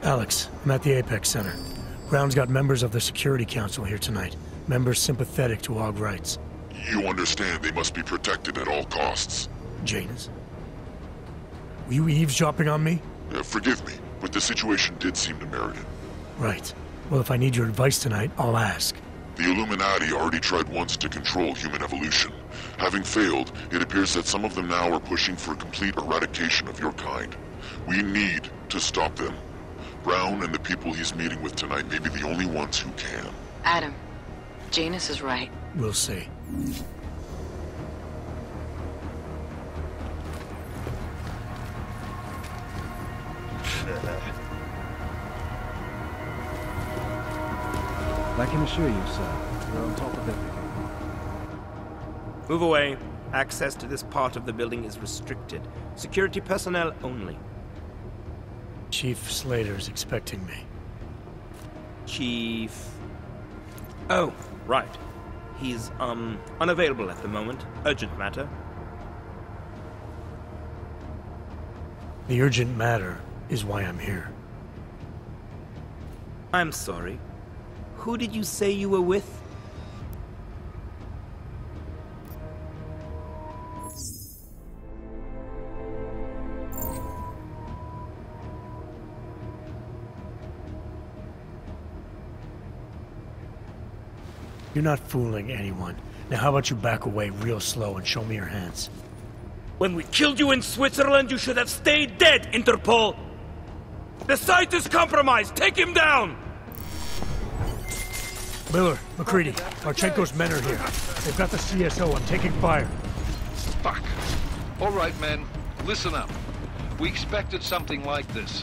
Alex, I'm at the Apex Center. Brown's got members of the Security Council here tonight. Members sympathetic to AUG rights. You understand they must be protected at all costs. Janus? Were you eavesdropping on me? Forgive me, but the situation did seem to merit it. Right. Well, if I need your advice tonight, I'll ask. The Illuminati already tried once to control human evolution. Having failed, it appears that some of them now are pushing for complete eradication of your kind. We need to stop them. Brown and the people he's meeting with tonight may be the only ones who can. Adam, Janus is right. We'll see. I can assure you, sir, we're on top of everything. Move away. Access to this part of the building is restricted. Security personnel only. Chief Slater's expecting me. Chief... Oh, right. He's, unavailable at the moment. Urgent matter. The urgent matter is why I'm here. I'm sorry. Who did you say you were with? You're not fooling anyone. Now how about you back away real slow and show me your hands? When we killed you in Switzerland, you should have stayed dead, Interpol! The site is compromised! Take him down! Miller, McCready, Marchenko's men are here. They've got the CSO. I'm taking fire. Fuck. All right, men. Listen up. We expected something like this.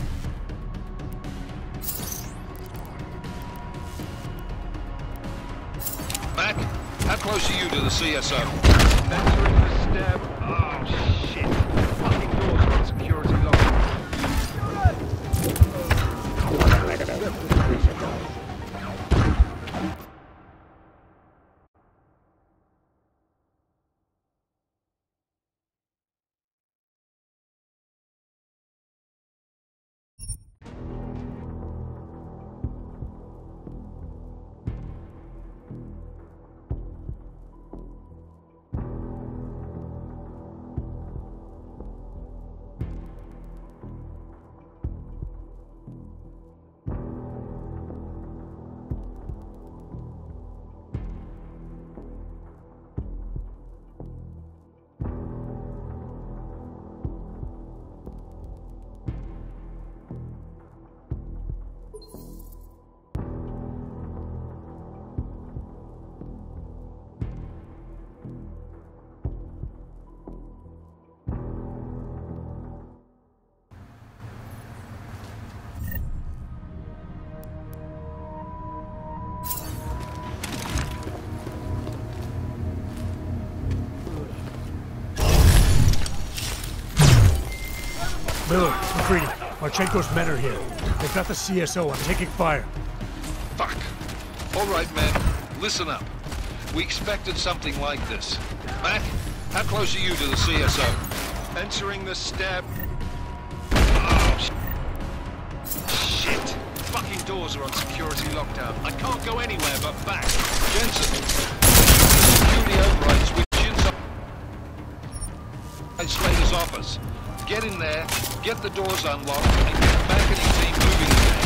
Mac, how close are you to the CSO? Entering the stab. Oh, shit. Fucking doors are on security lock. Miller, McCready, Marchenko's men are here. They've got the CSO. I'm taking fire. Fuck. All right, men. Listen up. We expected something like this. Mac, how close are you to the CSO? Entering the stab. Oh, shit. Fucking doors are on security lockdown. I can't go anywhere but back. Jensen, security overrides which inside Slater's office. Get in there, get the doors unlocked, and get back at your team moving again.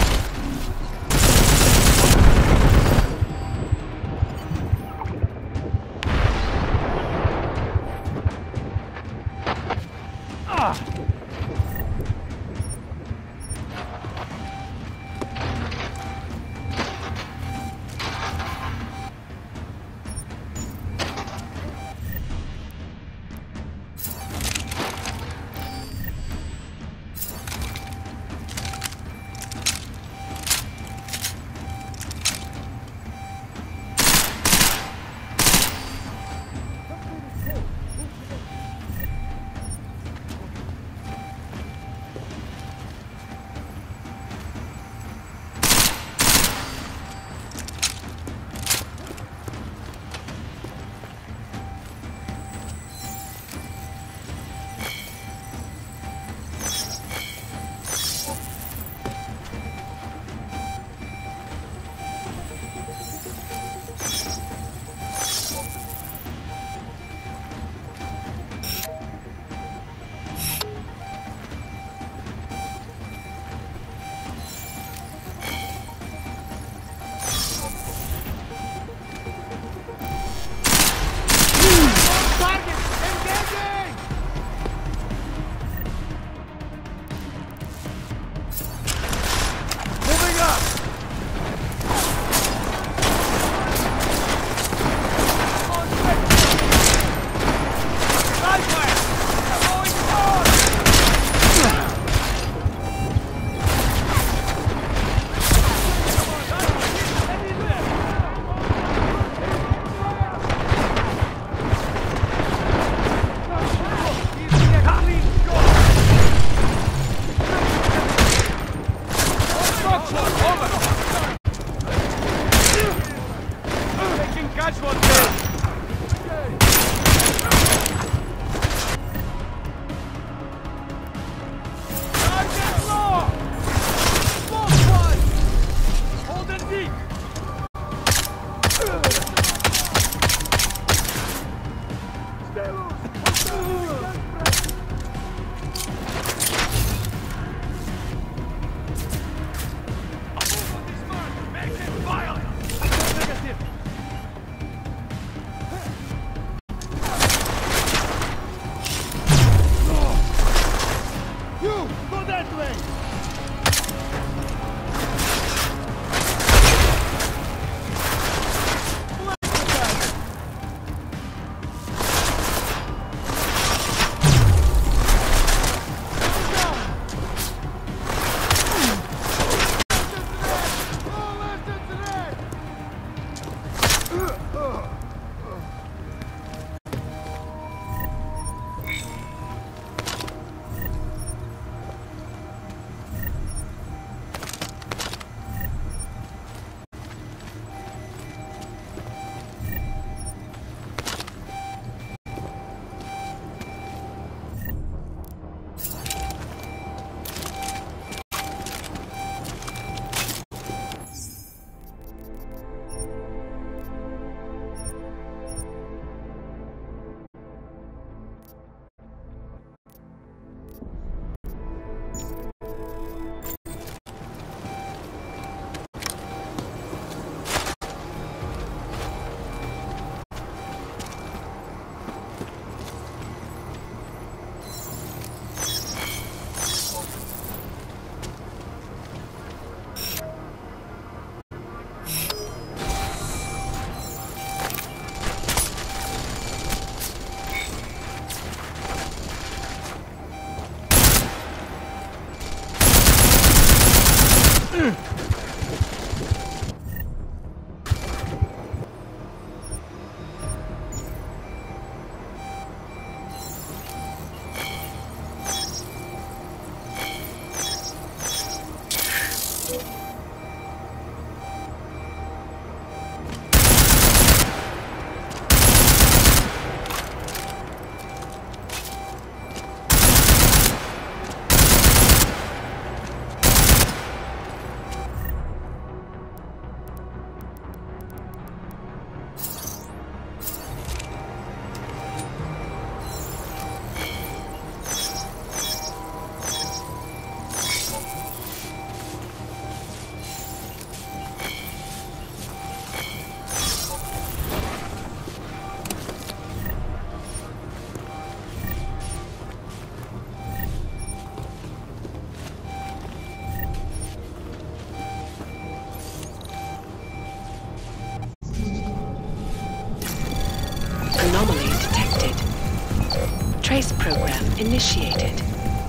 initiated.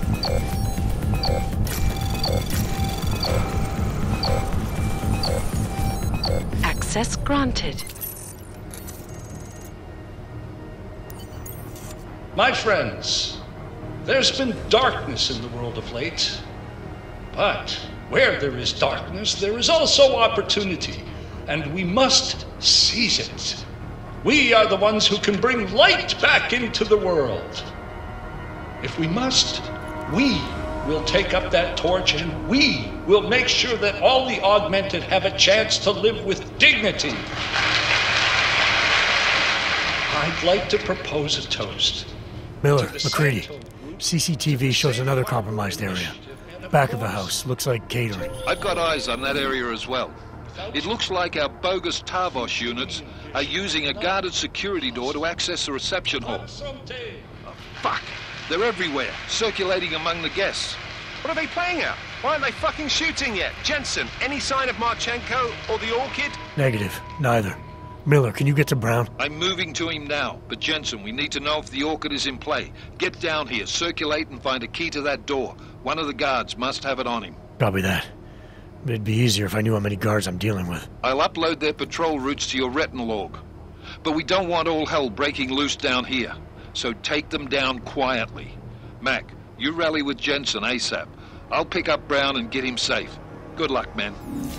Access granted. My friends, there's been darkness in the world of late. But where there is darkness, there is also opportunity, and we must seize it. We are the ones who can bring light back into the world. If we must, we will take up that torch, and we will make sure that all the augmented have a chance to live with dignity. I'd like to propose a toast. Miller, McCready. CCTV shows another compromised area. Back of the house. Looks like catering. I've got eyes on that area as well. It looks like our bogus Tavos units are using a guarded security door to access the reception hall. Oh, fuck! They're everywhere, circulating among the guests. What are they playing at? Why aren't they fucking shooting yet? Jensen, any sign of Marchenko or the Orchid? Negative. Neither. Miller, can you get to Brown? I'm moving to him now, but Jensen, we need to know if the Orchid is in play. Get down here, circulate and find a key to that door. One of the guards must have it on him. Copy that. It'd be easier if I knew how many guards I'm dealing with. I'll upload their patrol routes to your retinal log. But we don't want all hell breaking loose down here. So take them down quietly. Mac, you rally with Jensen ASAP. I'll pick up Brown and get him safe. Good luck, man.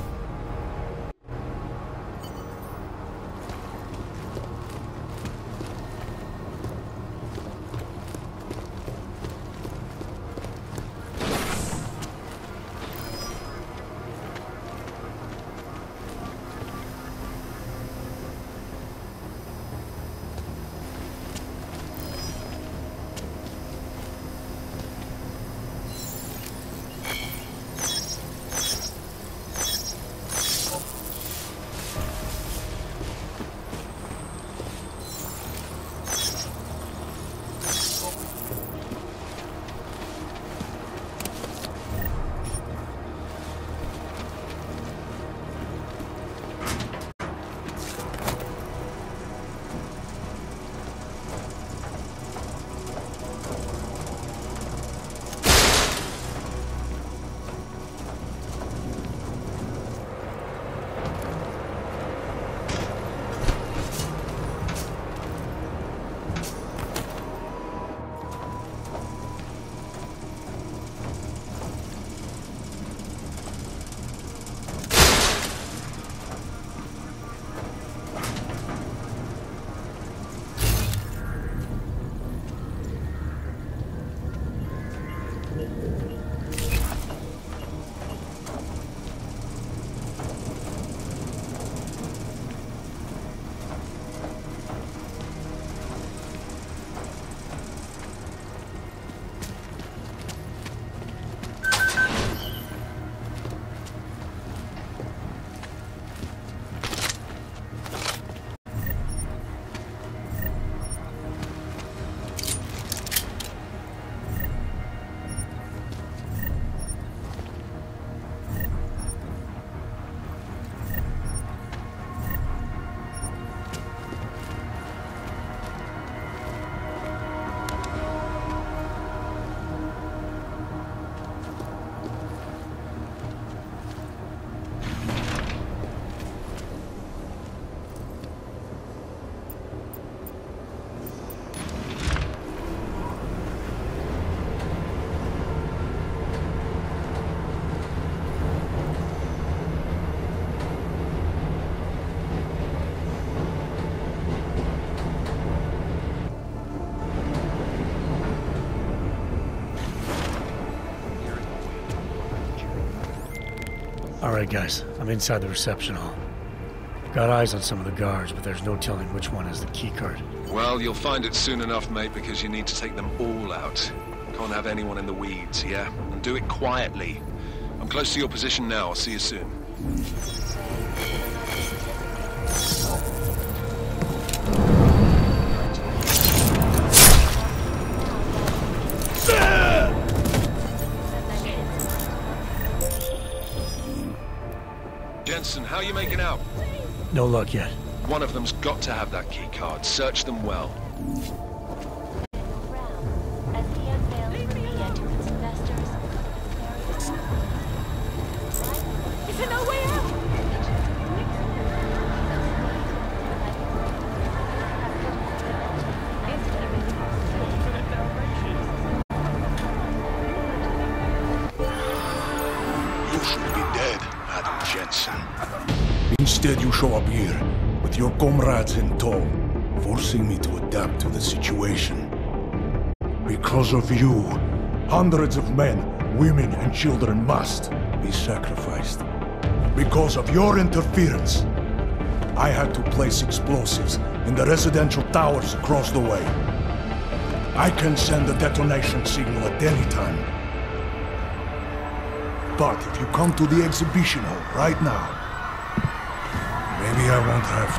Alright guys, I'm inside the reception hall. Got eyes on some of the guards, but there's no telling which one has the keycard. Well, you'll find it soon enough, mate, because you need to take them all out. Can't have anyone in the weeds, yeah? And do it quietly. I'm close to your position now. I'll see you soon. Jensen, how are you making out? No luck yet. One of them's got to have that key card. Search them well. As he You should be dead, Adam Jensen. Instead, you show up here with your comrades in tow, forcing me to adapt to the situation. Because of you, hundreds of men, women, and children must be sacrificed. Because of your interference, I had to place explosives in the residential towers across the way. I can send a detonation signal at any time. But if you come to the exhibition hall right now, maybe I won't have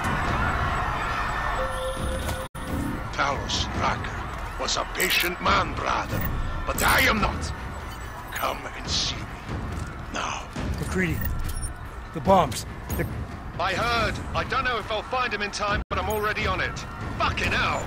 to. Talos Racker was a patient man, brother, but I am not. Come and see me. Now. McCready, the bombs. I heard. I don't know if I'll find him in time, but I'm already on it. Fucking hell!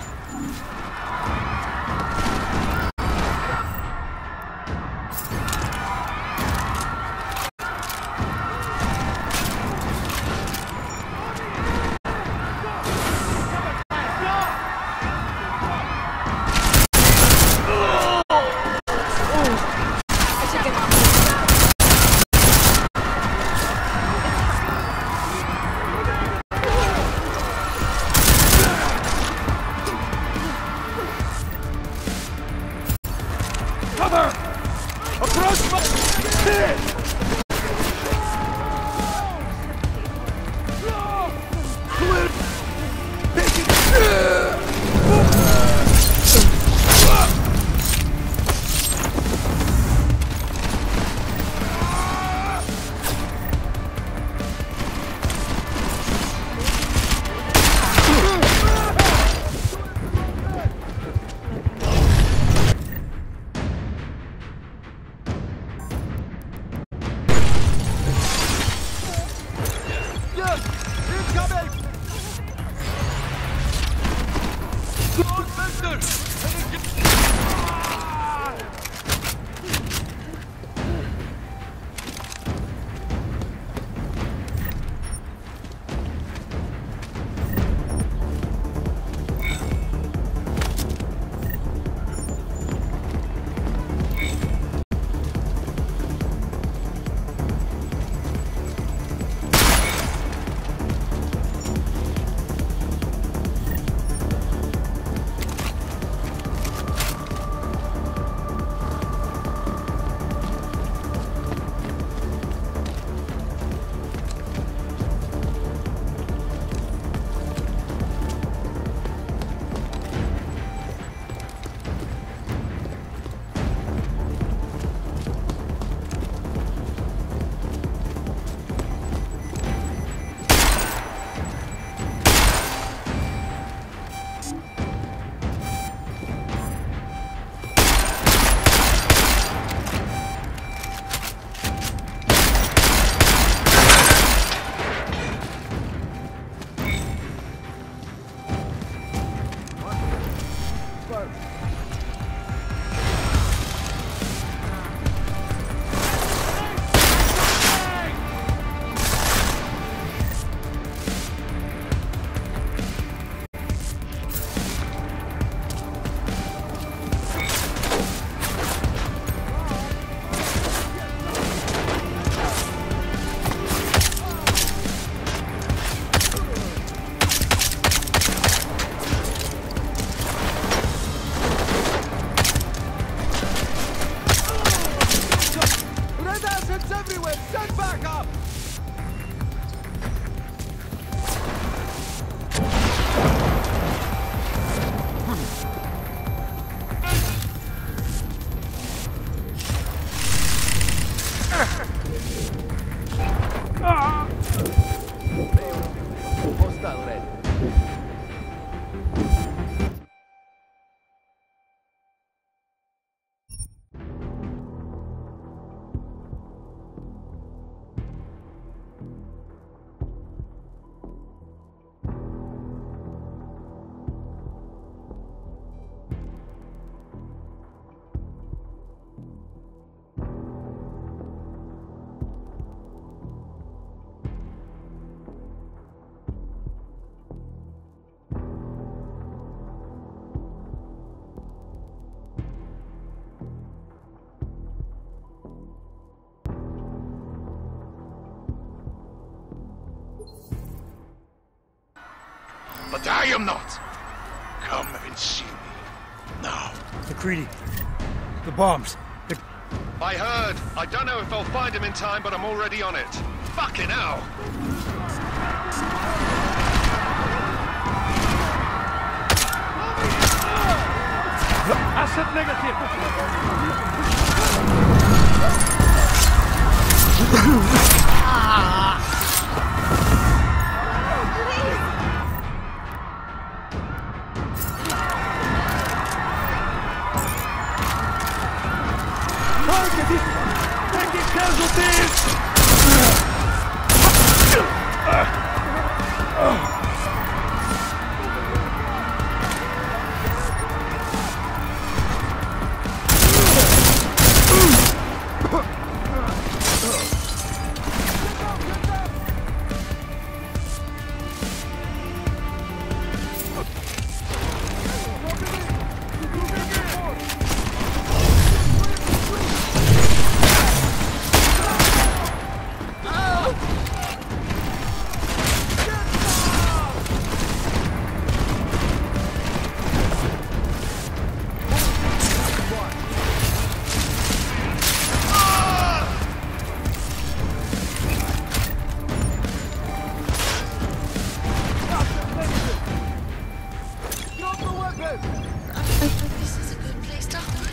I am not! Come and see me. Now. McCready. The bombs. I heard. I don't know if I'll find him in time, but I'm already on it. Fucking hell! Asset negative! Taking casualties! This is a good place to hide.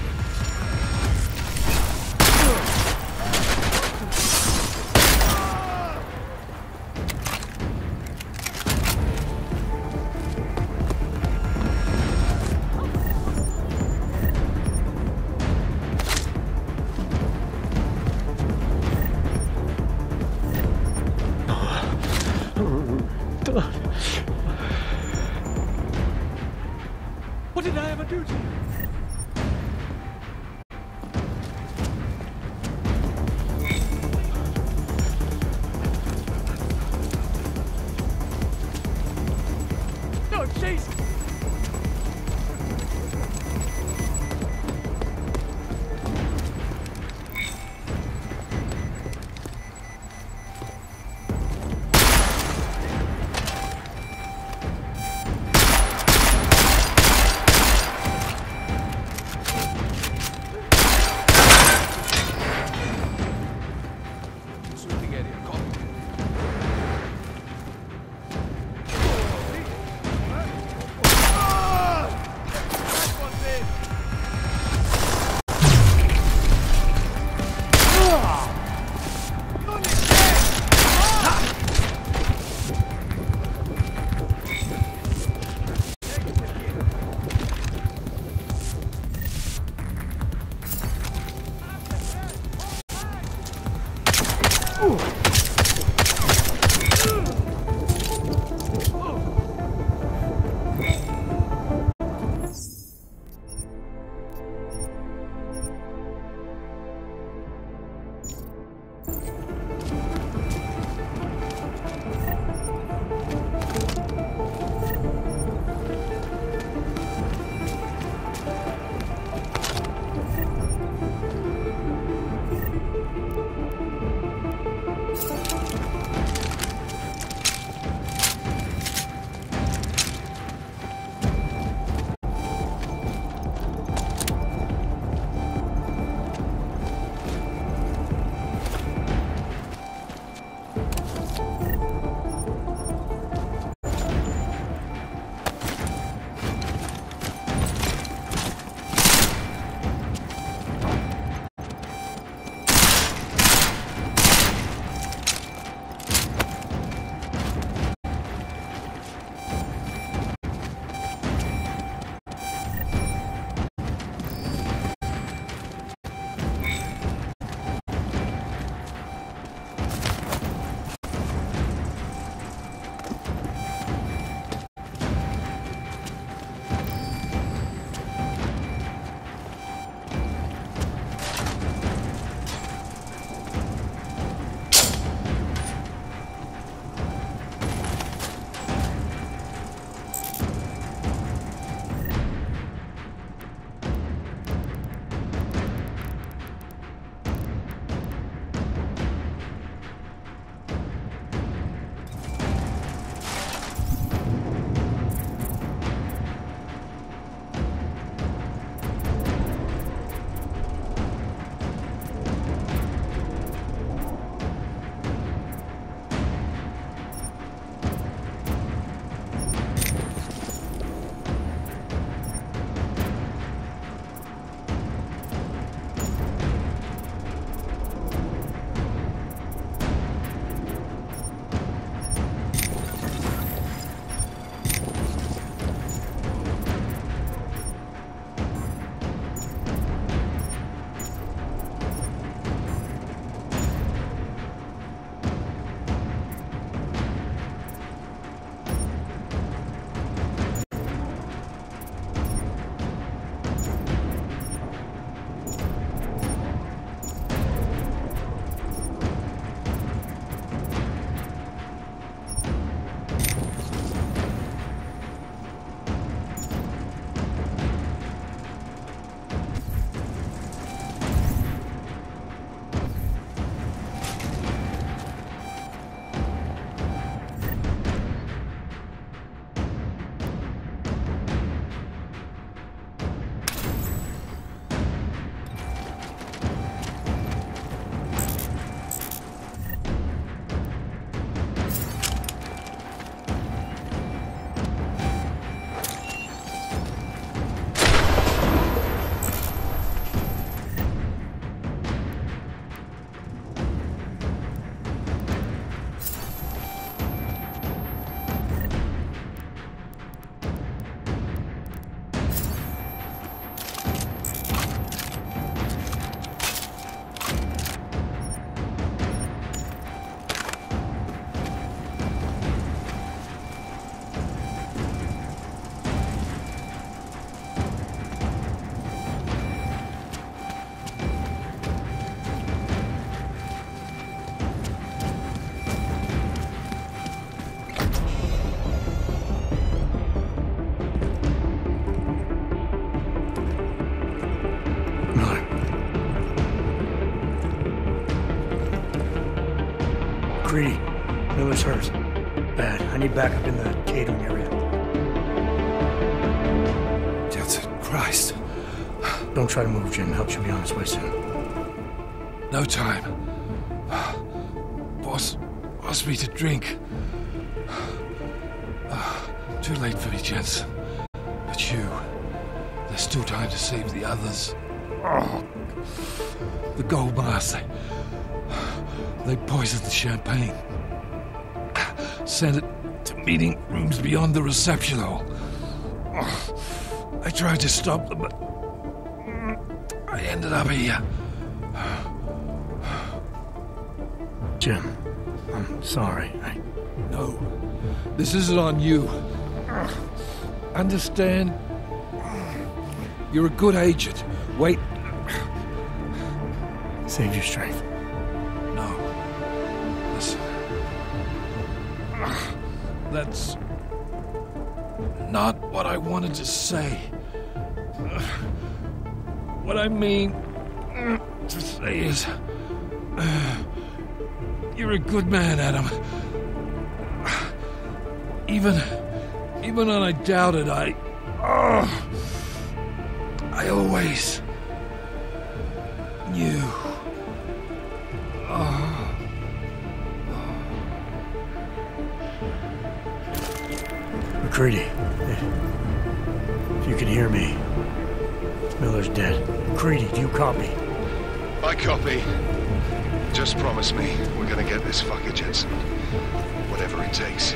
What did I ever do to you? No, chase! McCready, Miller's hurt. Bad. I need backup in the catering area. Jensen, Christ. Don't try to move, Jim. Help should be on its way soon. No time. Boss asked me to drink. Too late for me, Jensen. But you, there's still time to save the others. Oh, the gold mask, they poisoned the champagne. Sent it to meeting rooms beyond the reception hall. I tried to stop them, but I ended up here. Jim, I'm sorry. No, this isn't on you. Understand? You're a good agent. Wait. Save your strength. No. Listen. That's not what I wanted to say. What I mean to say is, you're a good man, Adam. Even when I doubted, I always knew. McCready, if you can hear me, Miller's dead. McCready, do you copy? I copy. Just promise me we're gonna get this fucker, Jensen. Whatever it takes.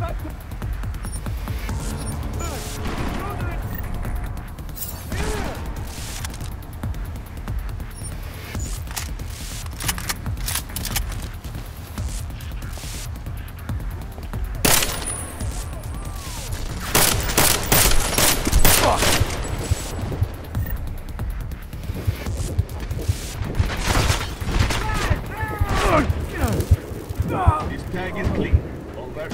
This tag is clean. Over.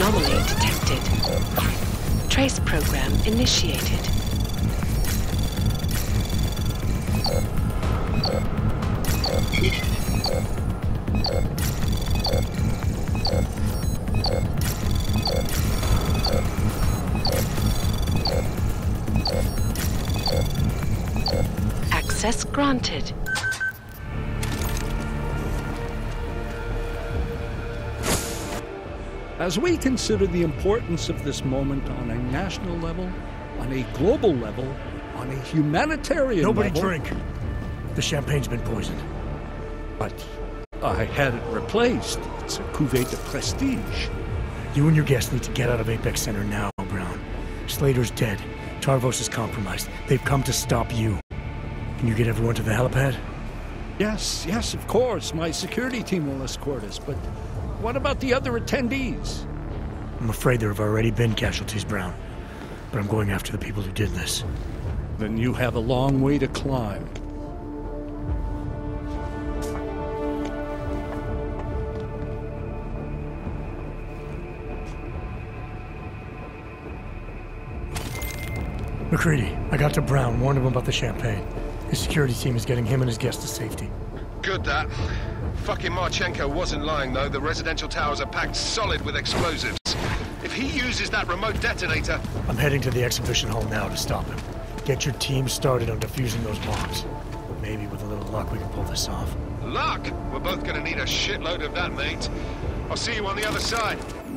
Anomaly detected. Trace program initiated. Access granted. As we consider the importance of this moment on a national level, on a global level, on a humanitarian Nobody level... drink. The champagne's been poisoned. But I had it replaced. It's a cuvée de prestige. You and your guests need to get out of Apex Center now, Brown. Slater's dead. Tarvos is compromised. They've come to stop you. Can you get everyone to the helipad? Yes, of course. My security team will escort us, but what about the other attendees? I'm afraid there have already been casualties, Brown. But I'm going after the people who did this. Then you have a long way to climb. McCready, I got to Brown, warned him about the champagne. His security team is getting him and his guests to safety. Good, that. Fucking Marchenko wasn't lying, though. The residential towers are packed solid with explosives. If he uses that remote detonator... I'm heading to the exhibition hall now to stop him. Get your team started on defusing those bombs. Maybe with a little luck we can pull this off. Luck? We're both gonna need a shitload of that, mate. I'll see you on the other side.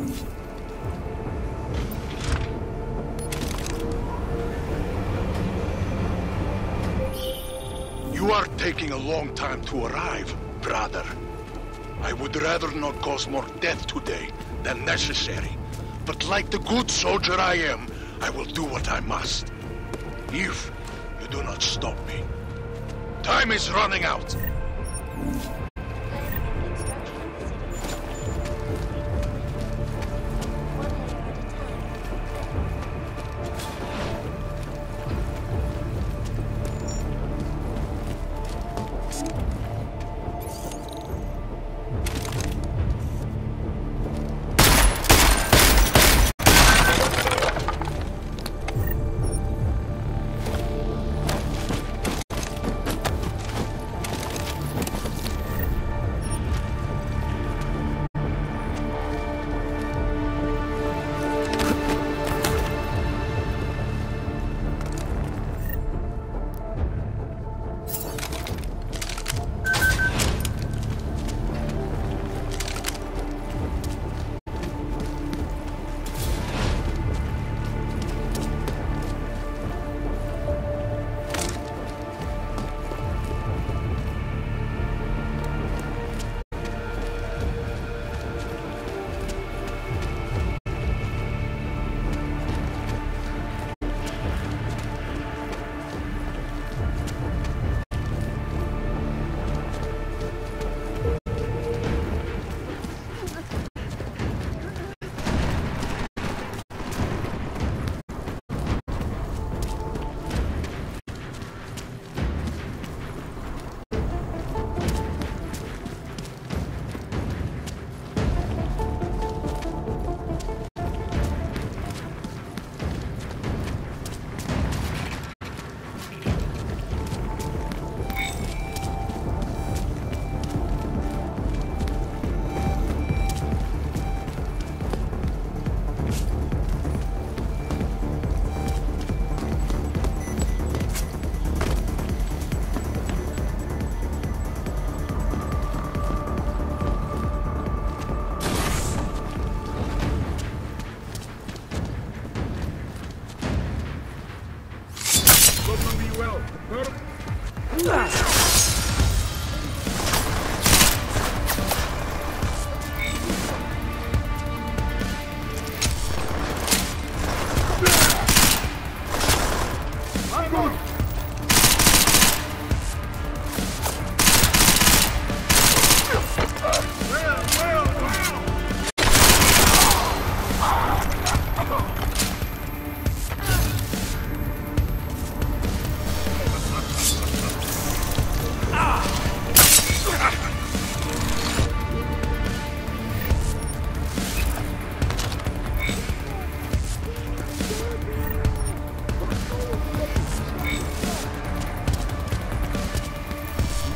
You are taking a long time to arrive, brother. I would rather not cause more death today than necessary. But like the good soldier I am, I will do what I must. If you do not stop me. Time is running out.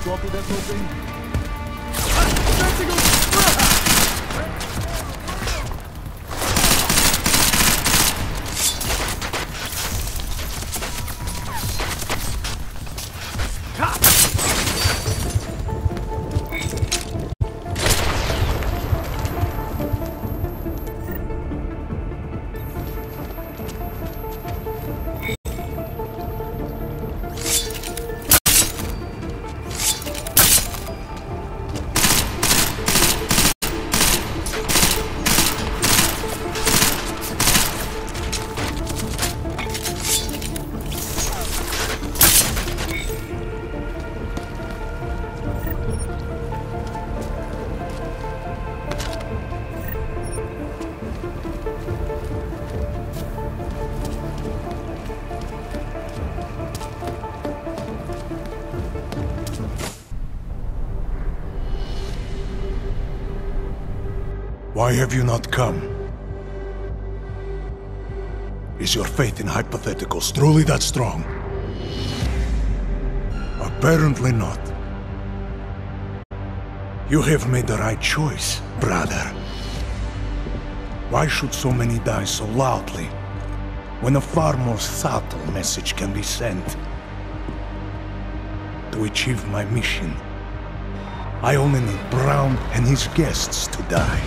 Copy that, Open? Why have you not come? Is your faith in hypotheticals truly that strong? Apparently not. You have made the right choice, brother. Why should so many die so loudly, when a far more subtle message can be sent? To achieve my mission, I only need Brown and his guests to die.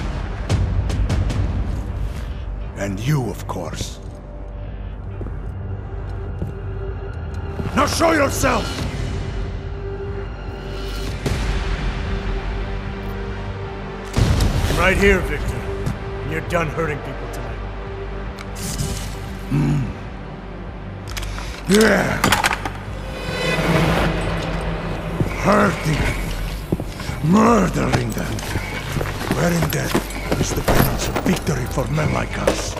And you, of course. Now show yourself! I'm right here, Victor. And you're done hurting people tonight. Yeah. Hurting. Murdering them. Wherein death is the penance of victory for men like us.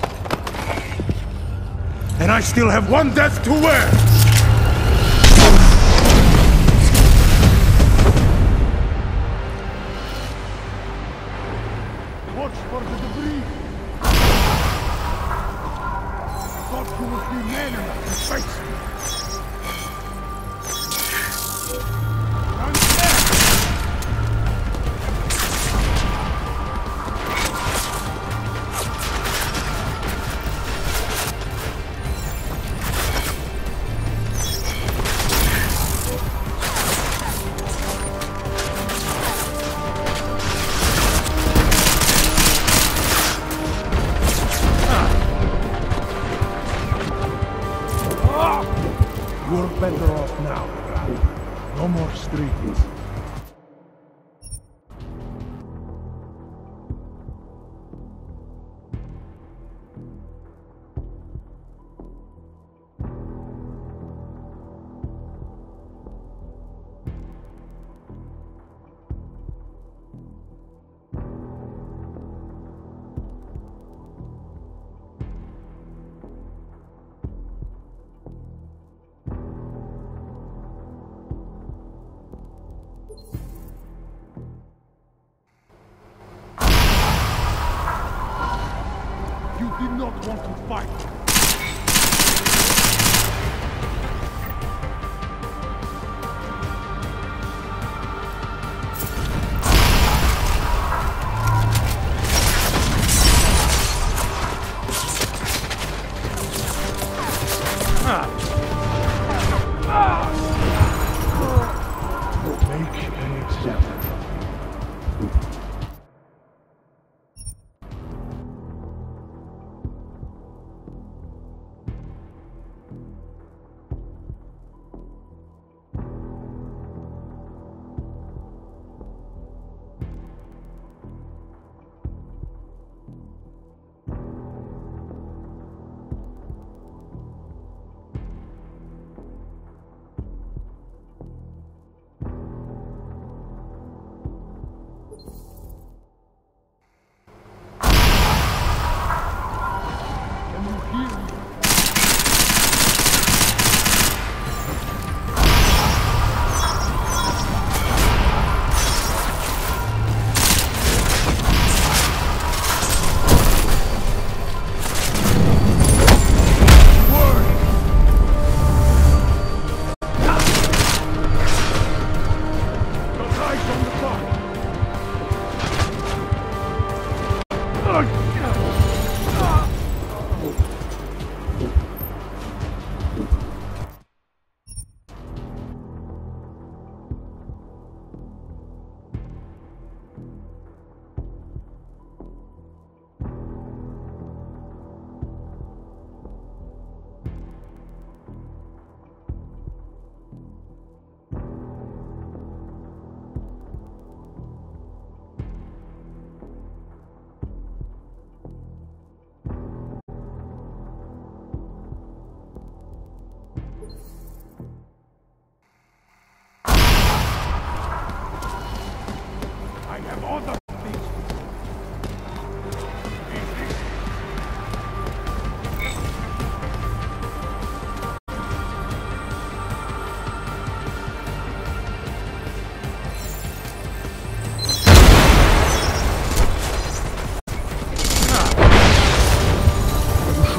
And I still have one death to wear! Watch for the debris! Thought you would be man enough to face me! You're better off now, brother. No more streets. You did not want to fight! Make an example.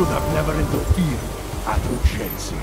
should have never interfered, Otto Jensen.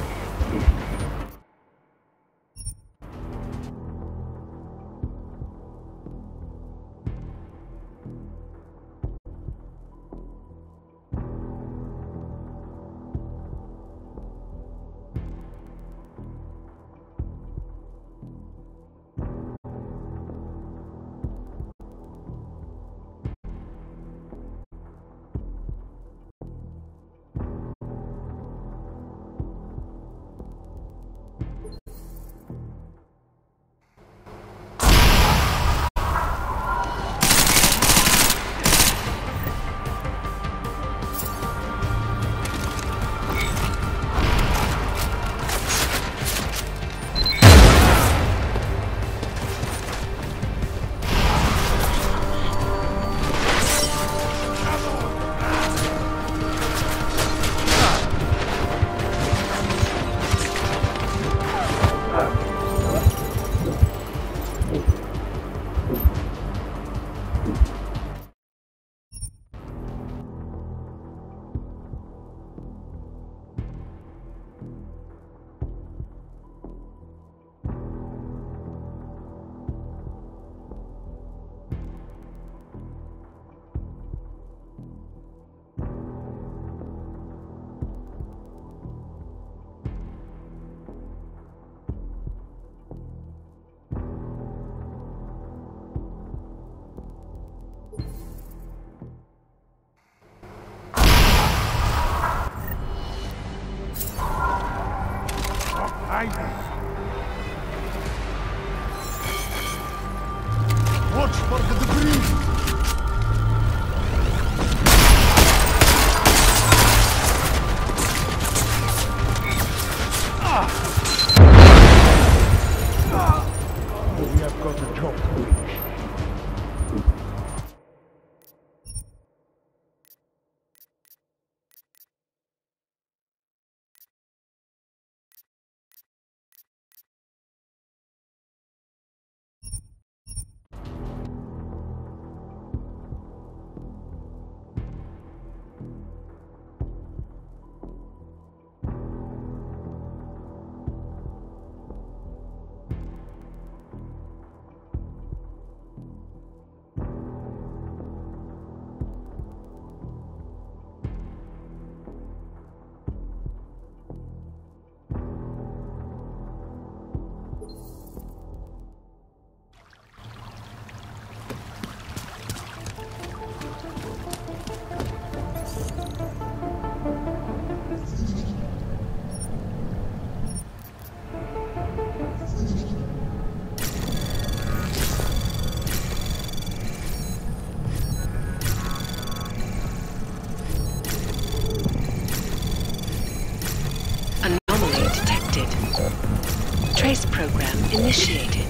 Watch for the debris! We have got a job to finish. Trace program initiated.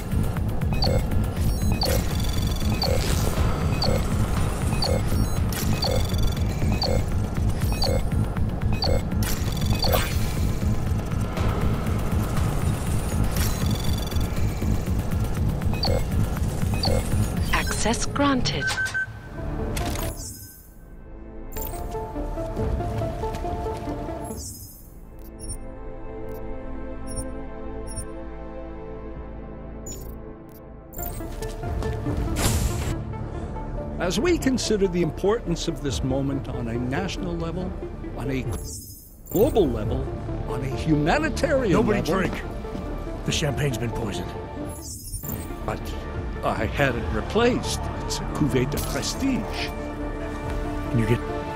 Access granted. As we consider the importance of this moment on a national level, on a global level, on a humanitarian level... Nobody drink. The champagne's been poisoned. But I had it replaced. It's a cuvée de prestige. Can you get...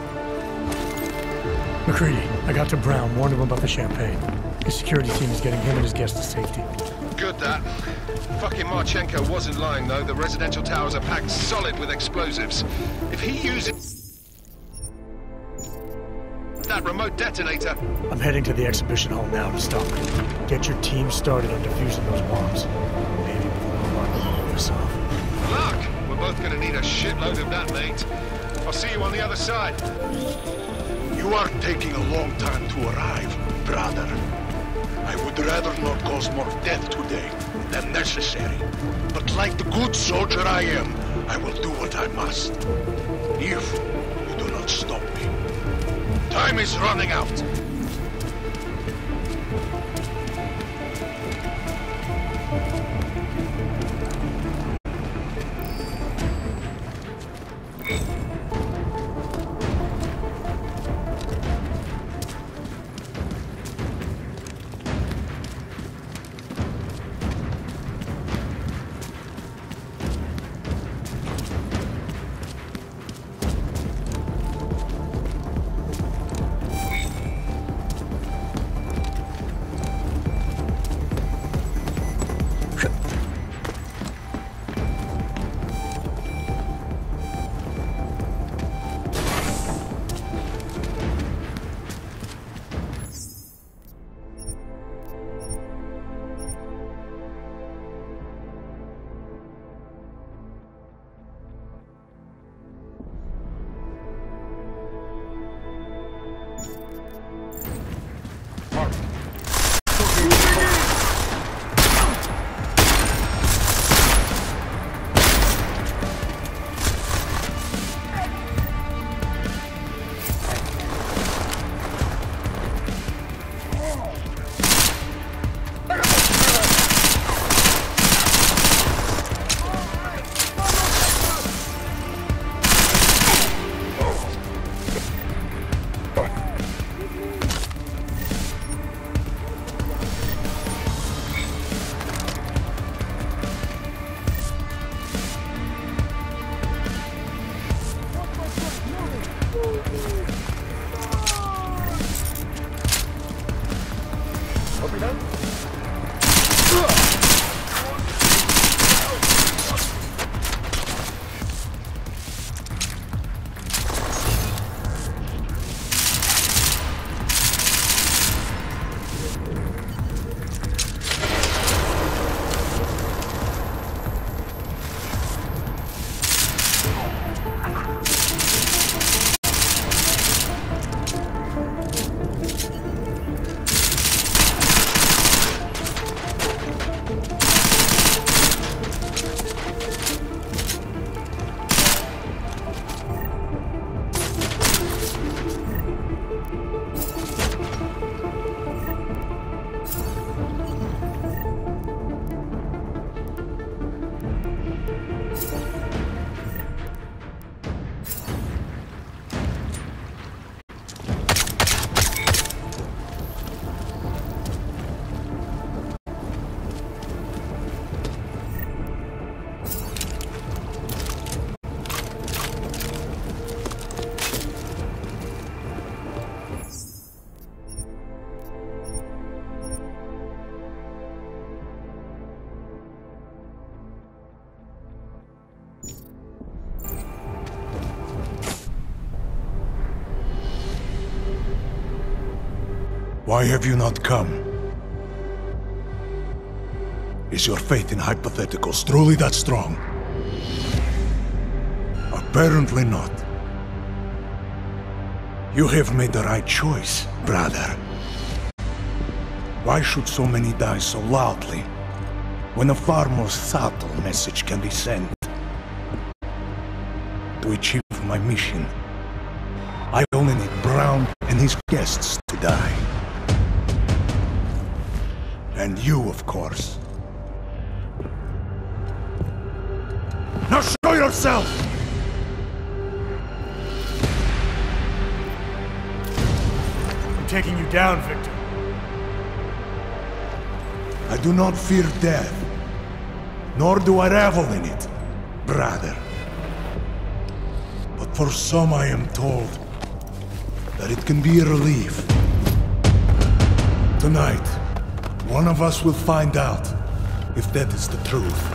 McCready, I got to Brown, warned him about the champagne. His security team is getting him and his guests to safety. Good, that. Fucking Marchenko wasn't lying, though. The residential towers are packed solid with explosives. If he uses that remote detonator... I'm heading to the exhibition hall now to stop it. Get your team started on defusing those bombs. Maybe we'll blow this off. Luck! We're both gonna need a shitload of that, mate. I'll see you on the other side. You are taking a long time to arrive, brother. I would rather not cause more death today than necessary. But like the good soldier I am, I will do what I must. If you do not stop me. Time is running out. Why have you not come? Is your faith in hypotheticals truly that strong? Apparently not. You have made the right choice, brother. Why should so many die so loudly, when a far more subtle message can be sent? To achieve my mission, I only need Brown and his guests to die. And you, of course. Now show yourself! I'm taking you down, Victor. I do not fear death, nor do I revel in it, brother. But for some I am told that it can be a relief. Tonight, one of us will find out if that is the truth.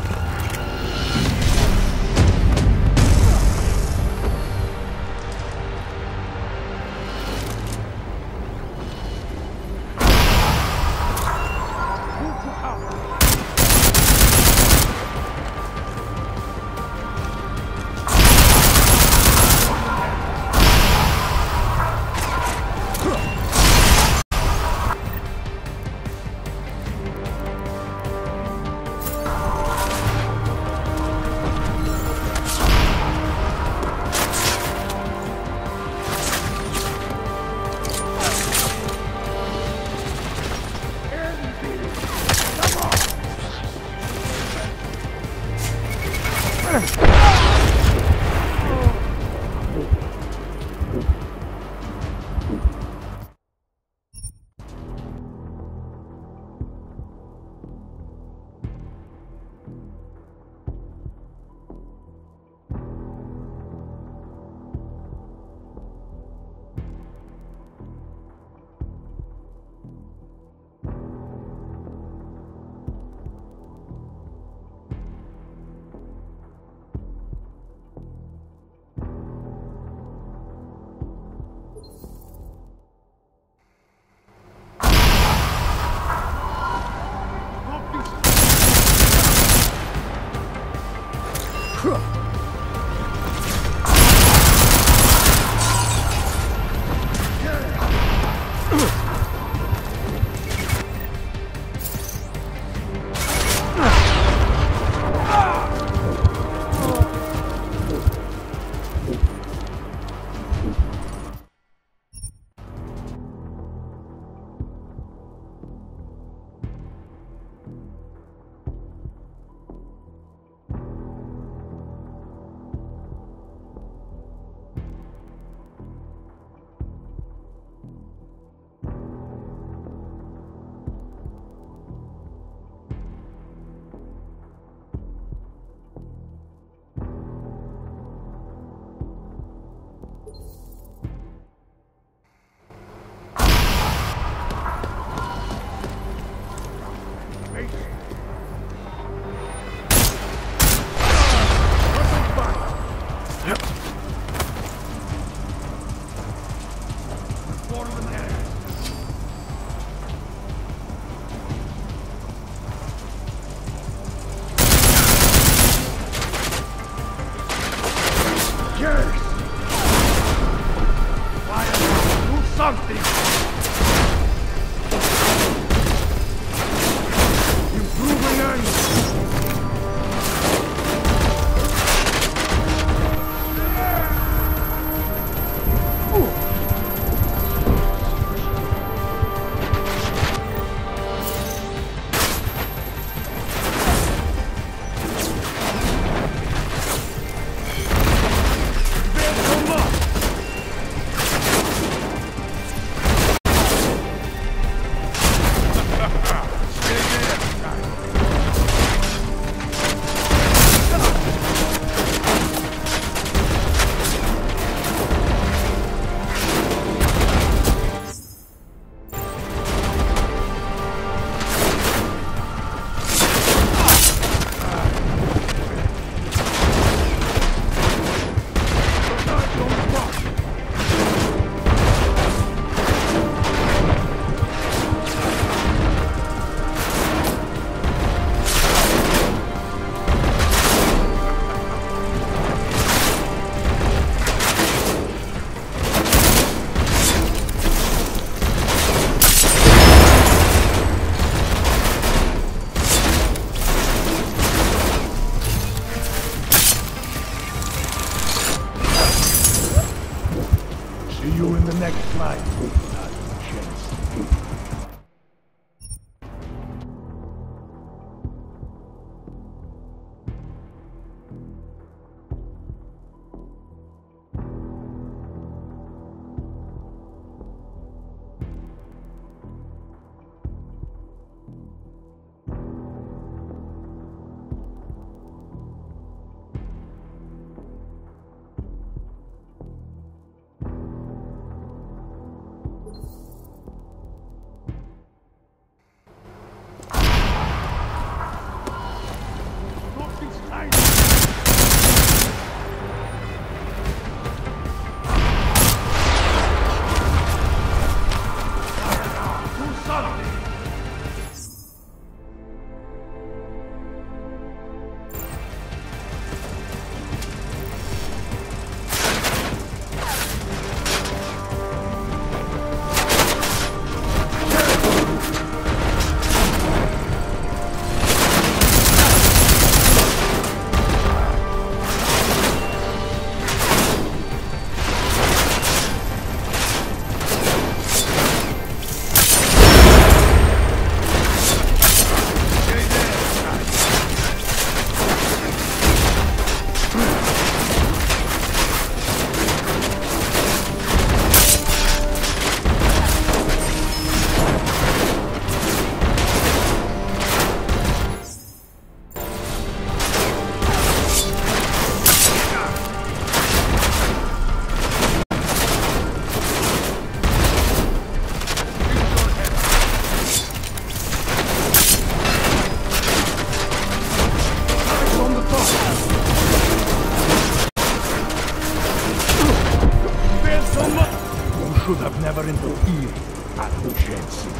never interfere at Jensen.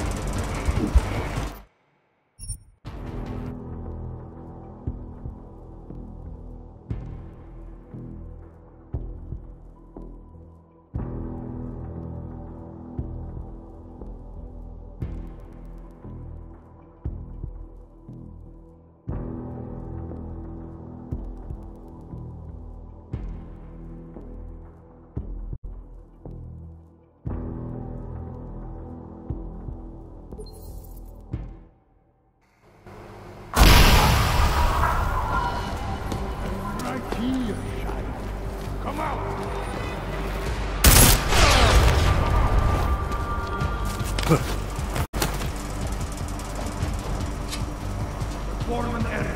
Come out! Form an area.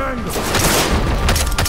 angle!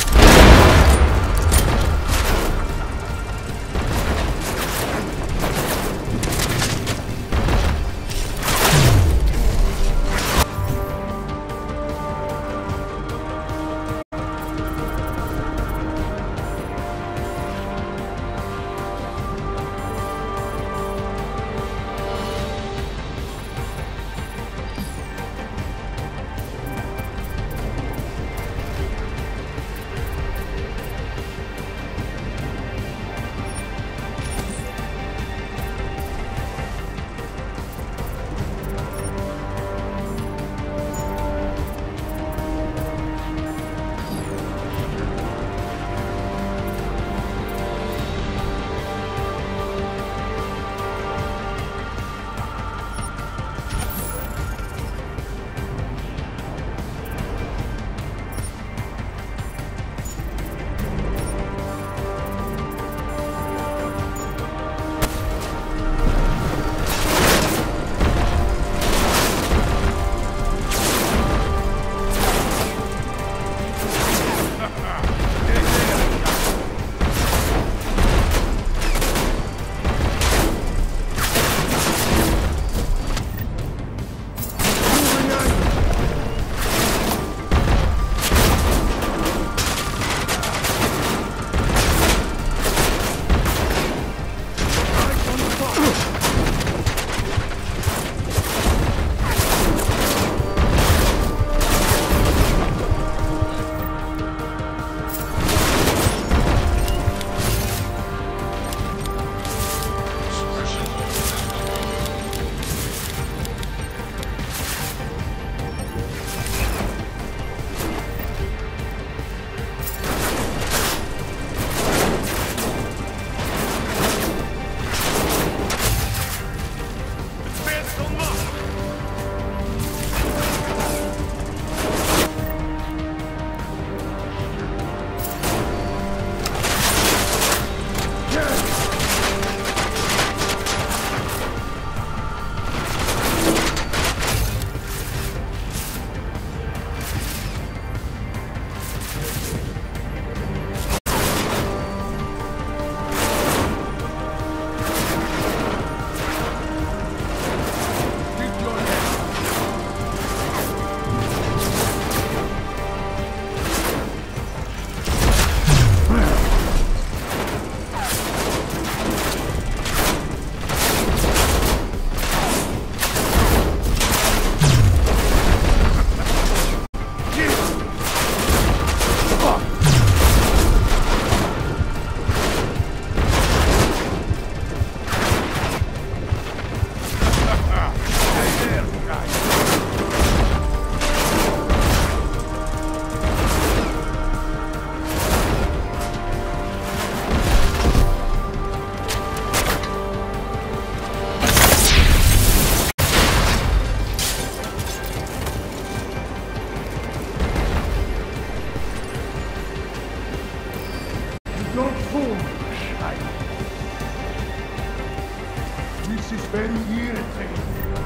This is very irritating.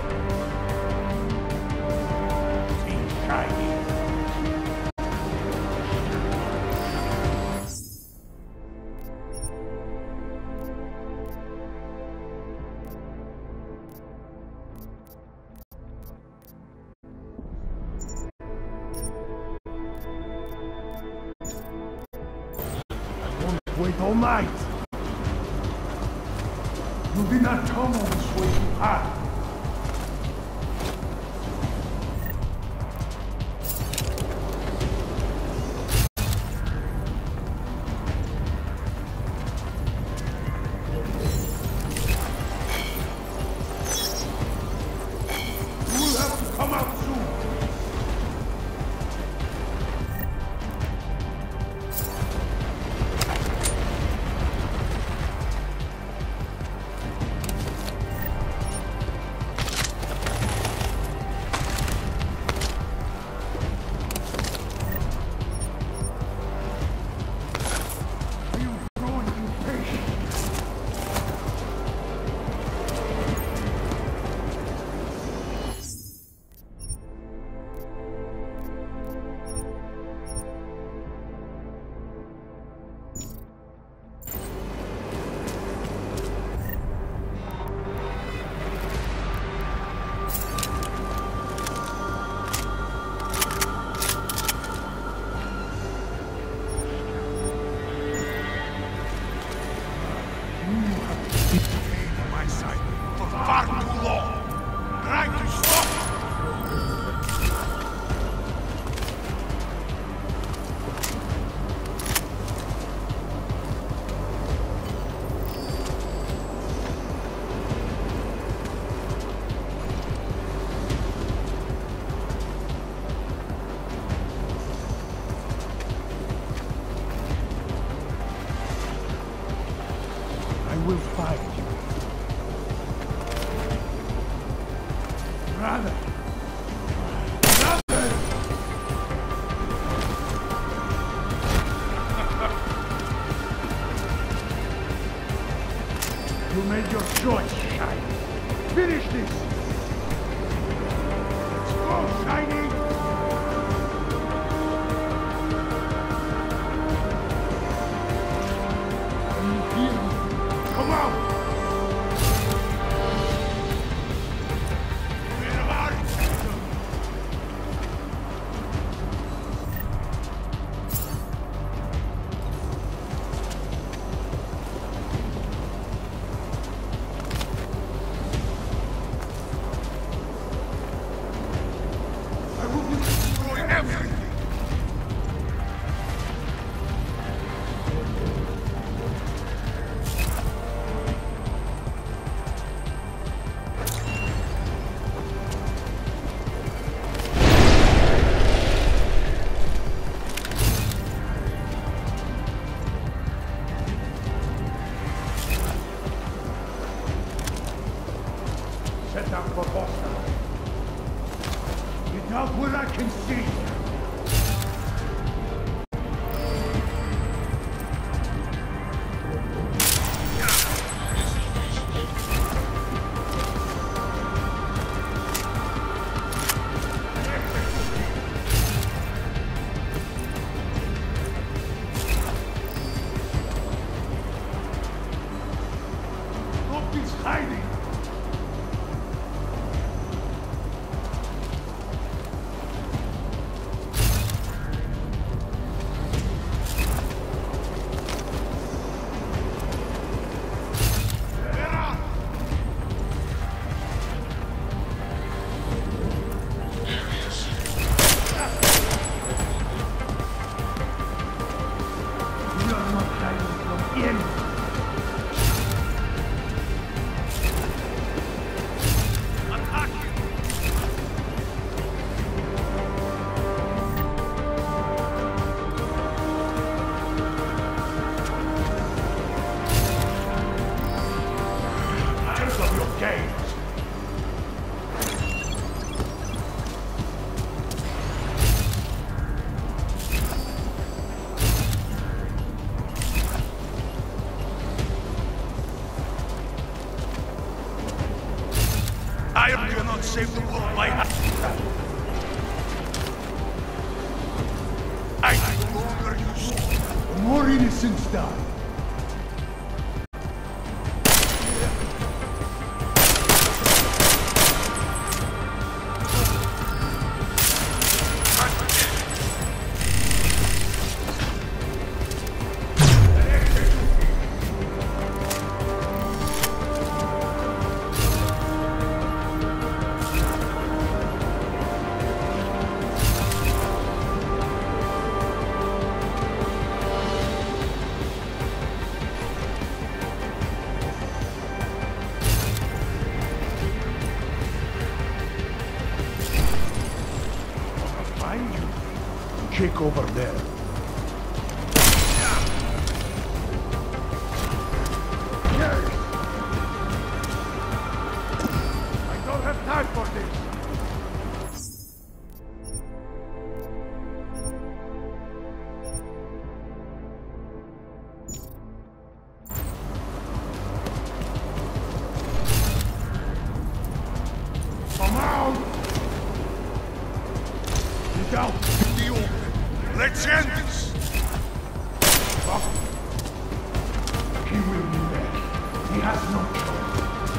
Think shiny. I won't wait all night. You did not come all this way to hide. You will have to come out soon. Brother! You made your choice, Shiny. Finish this! Let's go, Shiny! Can you hear me? Come on! Where are you? I will destroy everything! Set up for hostile. Get out where I can see. Hope is hiding. You're not hiding from him. Out of your cage. I cannot save the world by I no longer use more innocents die. Find you. Check over there. Yes. I don't have time for this. Come out! Get out! The open! Let's end this! Stop! He will be back. He has no choice.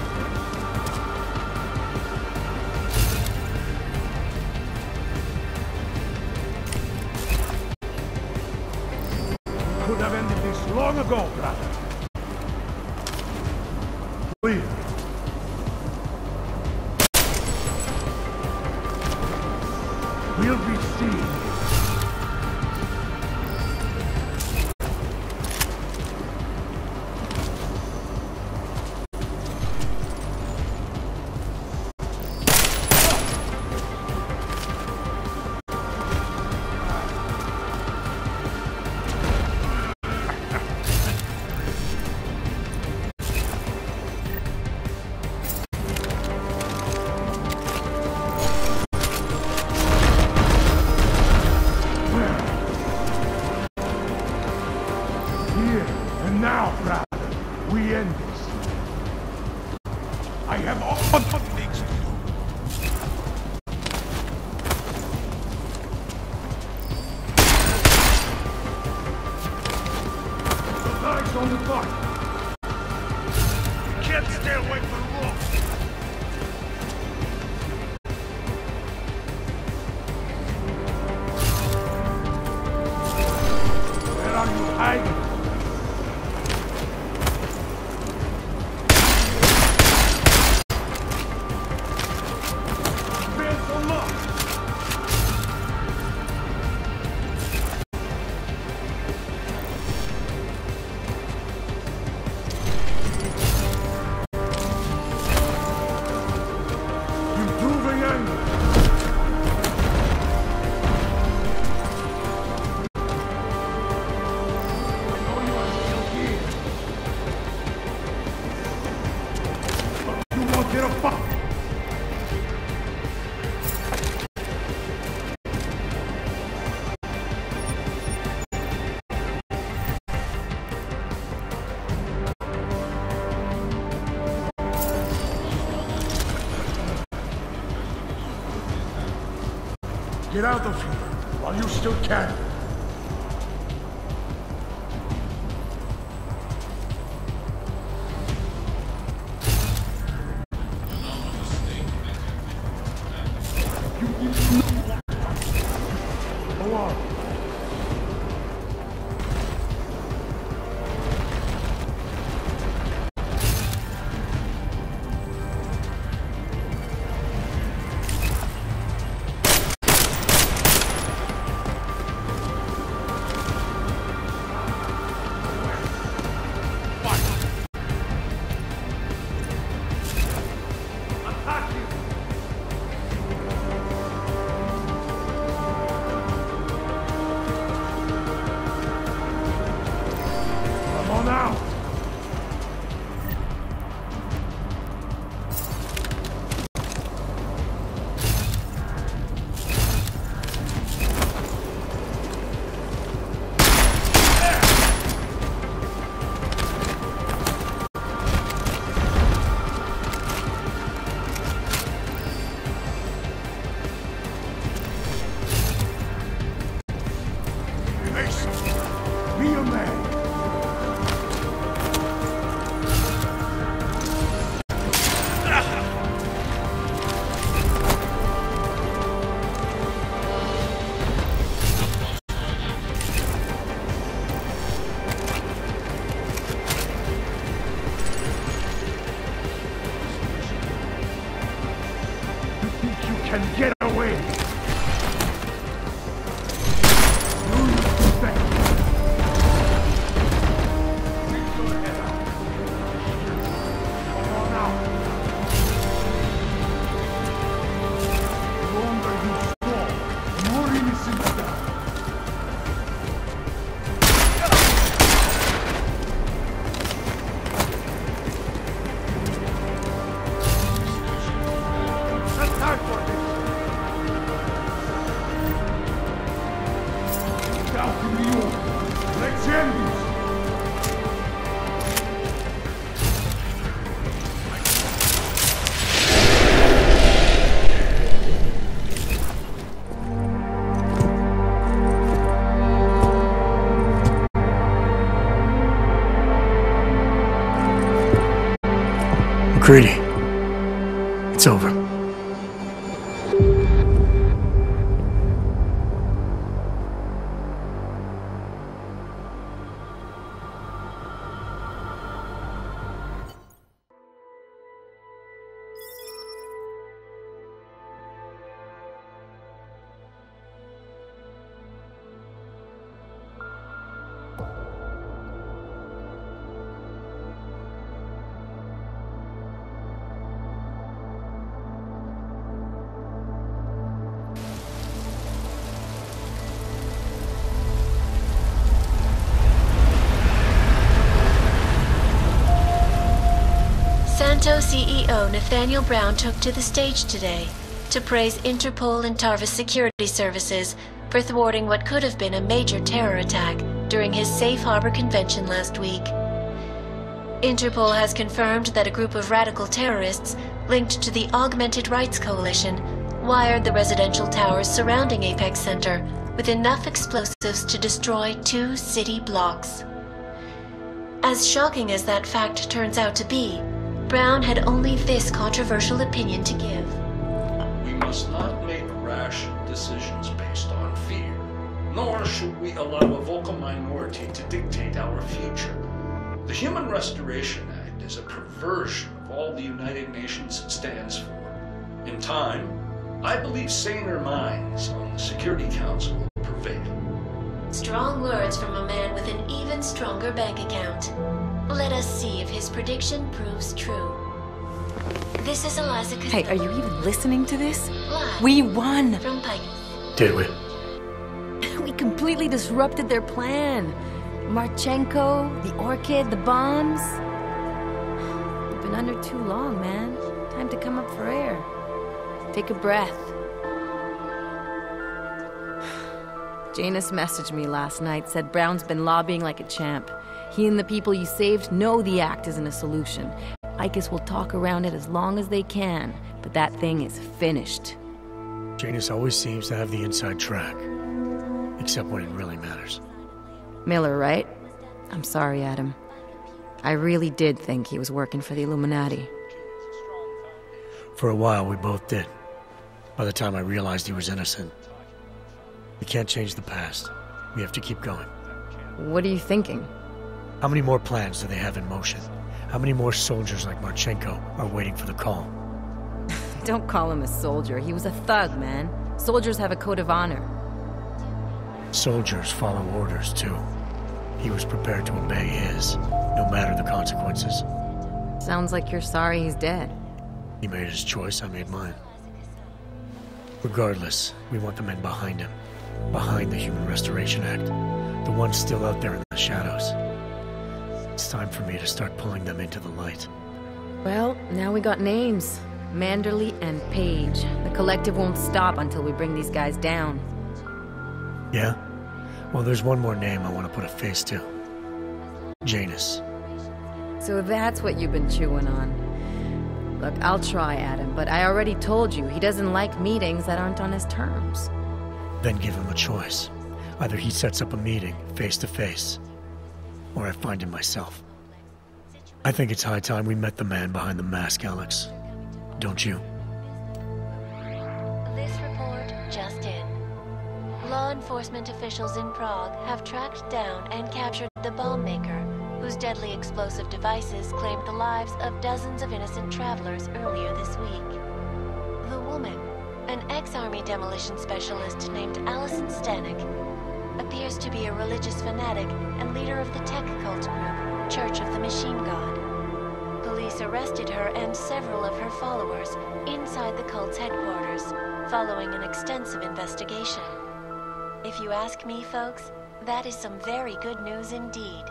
We could have ended this long ago, brother. Clear. We'll be seen. Get out of here while you still can. Go on. Be a man. You think you can get away? McCready, it's over. Santo CEO Nathaniel Brown took to the stage today to praise Interpol and Tarvis security services for thwarting what could have been a major terror attack during his Safe Harbor convention last week. Interpol has confirmed that a group of radical terrorists linked to the Augmented Rights Coalition wired the residential towers surrounding Apex Center with enough explosives to destroy 2 city blocks. As shocking as that fact turns out to be, Brown had only this controversial opinion to give. We must not make rash decisions based on fear, nor should we allow a vocal minority to dictate our future. The Human Restoration Act is a perversion of all the United Nations stands for. In time, I believe saner minds on the Security Council will prevail. Strong words from a man with an even stronger bank account. Let us see if his prediction proves true. This is Eliza Costello. Hey, are you even listening to this? Live We won! from Pike. Did we? We completely disrupted their plan. Marchenko, the Orchid, the bombs. We've been under too long, man. Time to come up for air. Take a breath. Janus messaged me last night, said Brown's been lobbying like a champ. He and the people you saved know the act isn't a solution. Icus will talk around it as long as they can, but that thing is finished. Janus always seems to have the inside track. Except when it really matters. Miller, right? I'm sorry, Adam. I really did think he was working for the Illuminati. For a while, we both did. By the time I realized he was innocent. We can't change the past. We have to keep going. What are you thinking? How many more plans do they have in motion? How many more soldiers like Marchenko are waiting for the call? Don't call him a soldier. He was a thug, man. Soldiers have a code of honor. Soldiers follow orders, too. He was prepared to obey his, no matter the consequences. Sounds like you're sorry he's dead. He made his choice, I made mine. Regardless, we want the men behind him. Behind the Human Restoration Act. The ones still out there in the shadows. It's time for me to start pulling them into the light. Well, now we got names. Manderley and Page. The collective won't stop until we bring these guys down. Yeah? Well, there's one more name I want to put a face to. Janus. So that's what you've been chewing on. Look, I'll try, Adam, but I already told you he doesn't like meetings that aren't on his terms. Then give him a choice. Either he sets up a meeting, face to face, or I find him myself. I think it's high time we met the man behind the mask, Alex. Don't you? This report just in. Law enforcement officials in Prague have tracked down and captured the bomb maker, whose deadly explosive devices claimed the lives of dozens of innocent travelers earlier this week. The woman, an ex-army demolition specialist named Allison Stanek, appears to be a religious fanatic and leader of the tech cult group, Church of the Machine God. Police arrested her and several of her followers inside the cult's headquarters, following an extensive investigation. If you ask me, folks, that is some very good news indeed.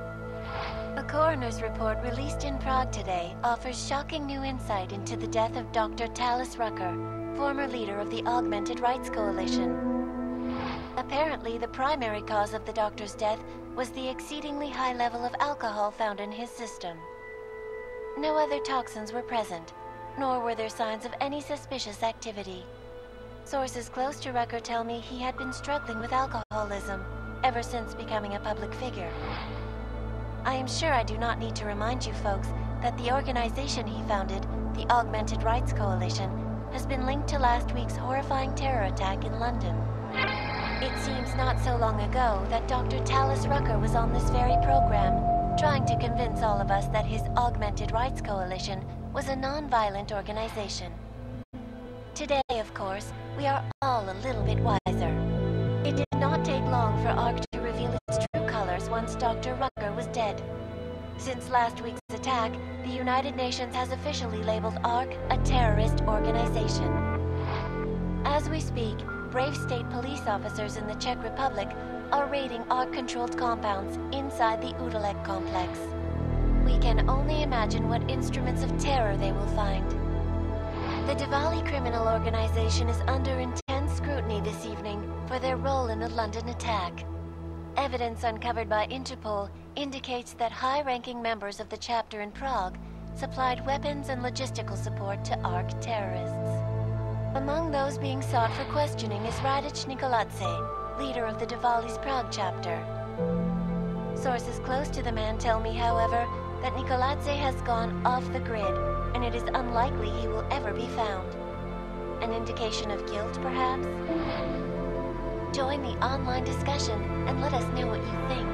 A coroner's report released in Prague today offers shocking new insight into the death of Dr. Talis Rucker, former leader of the Augmented Rights Coalition. Apparently, the primary cause of the doctor's death was the exceedingly high level of alcohol found in his system. No other toxins were present, nor were there signs of any suspicious activity. Sources close to Rucker tell me he had been struggling with alcoholism ever since becoming a public figure. I am sure I do not need to remind you folks that the organization he founded, the Augmented Rights Coalition, has been linked to last week's horrifying terror attack in London. It seems not so long ago that Dr. Talis Rucker was on this very program, trying to convince all of us that his Augmented Rights Coalition was a non-violent organization. Today, of course, we are all a little bit wiser. It did not take long for ARC to reveal its true colors once Dr. Rucker was dead. Since last week's attack, the United Nations has officially labeled ARC a terrorist organization. As we speak, brave state police officers in the Czech Republic are raiding ARC-controlled compounds inside the Udalek complex. We can only imagine what instruments of terror they will find. The Diwali criminal organization is under intense scrutiny this evening for their role in the London attack. Evidence uncovered by Interpol indicates that high-ranking members of the chapter in Prague supplied weapons and logistical support to ARC terrorists. Among those being sought for questioning is Radic Nikoladze, leader of the Diwali's Prague chapter. Sources close to the man tell me, however, that Nikoladze has gone off the grid, and it is unlikely he will ever be found. An indication of guilt, perhaps? Join the online discussion and let us know what you think.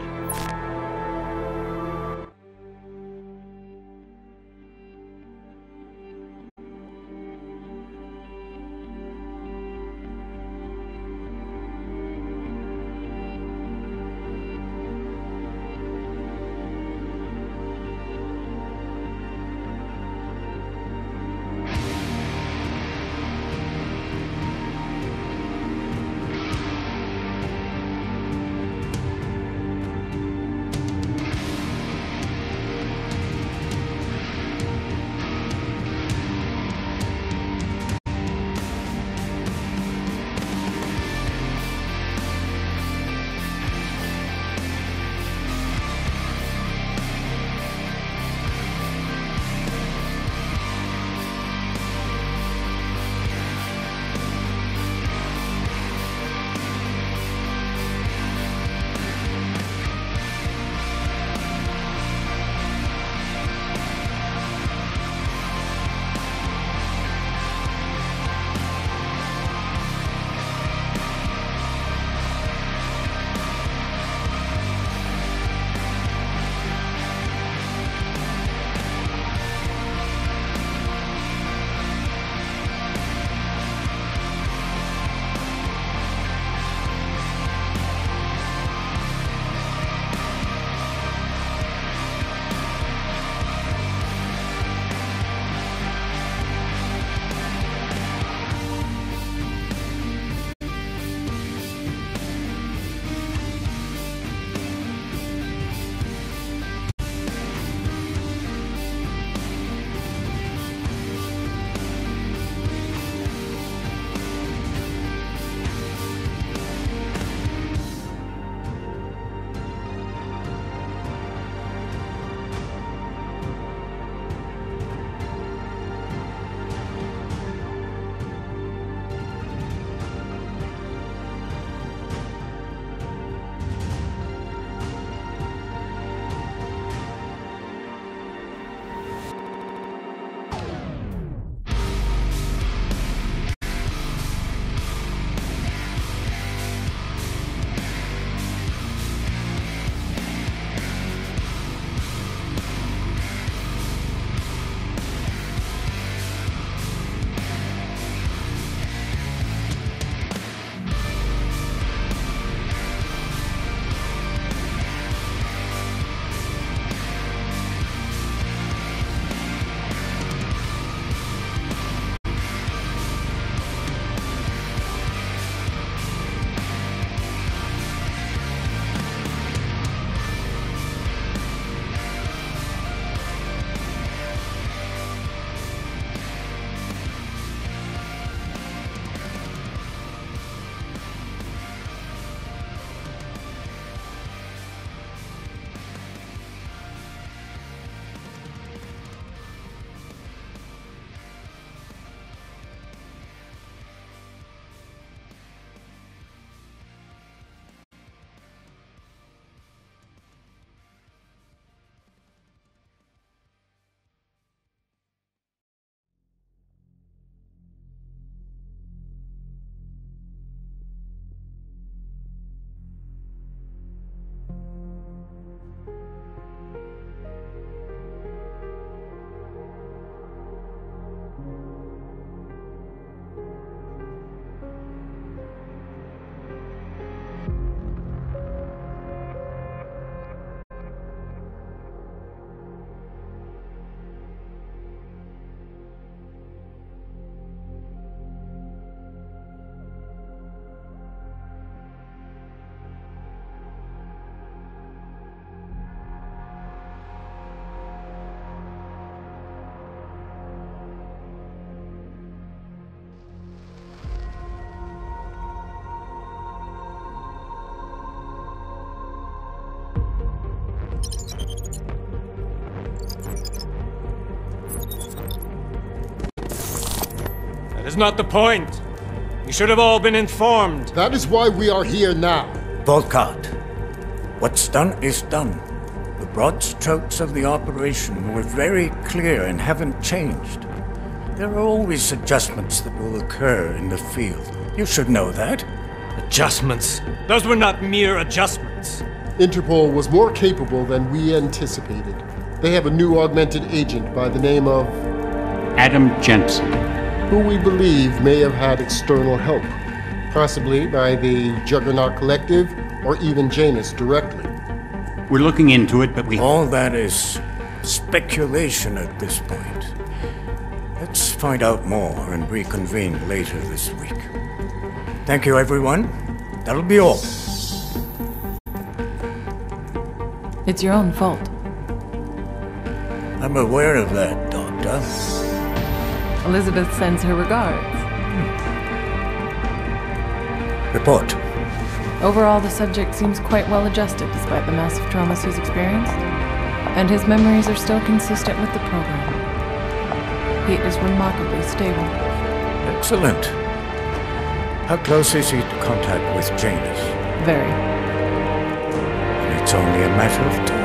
That's not the point. You should have all been informed. That is why we are here now. Volkart, what's done is done. The broad strokes of the operation were very clear and haven't changed. There are always adjustments that will occur in the field. You should know that. Adjustments? Those were not mere adjustments. Interpol was more capable than we anticipated. They have a new augmented agent by the name of... Adam Jensen. Who we believe may have had external help. Possibly by the Juggernaut Collective or even Janus directly. We're looking into it, but All that is speculation at this point. Let's find out more and reconvene later this week. Thank you, everyone. That'll be all. It's your own fault. I'm aware of that, Doctor. Elizabeth sends her regards. Report. Overall, the subject seems quite well adjusted despite the massive traumas he's experienced, and his memories are still consistent with the program. He is remarkably stable. Excellent. How close is he to contact with Janus? Very. It's only a matter of time.